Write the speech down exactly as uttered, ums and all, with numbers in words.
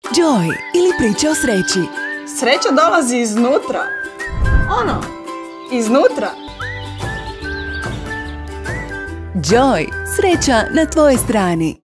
Joy ili priče o sreći. Sreća dolazi iznutra. Ono, iznutra. Joy, sreća na tvojoj strani.